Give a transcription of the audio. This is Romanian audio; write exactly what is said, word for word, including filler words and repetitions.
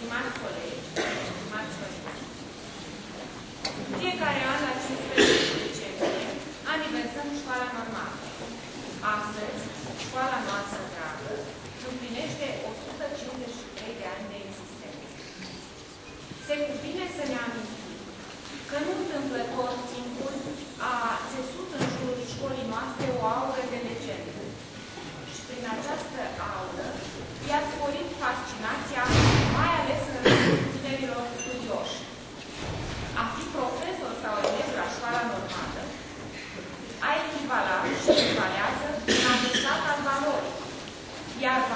stimați colegi, stimați colegi, fiecare an la cincisprezece decembrie aniversăm școala normală. Astăzi, școala noastră dragă împlinește o sută cincizeci și trei de ani de existență. Se cuvine să ne amintim că nu întâmplător timpul a țesut în jurul școlii noastre o aură de legendă. Și prin această aură i-a sporit fascinația, mai ales în rândul tinerilor studioși. A fi profesor sau elev la școala normală a echivalat și echivalează la adăstat al valorii, iar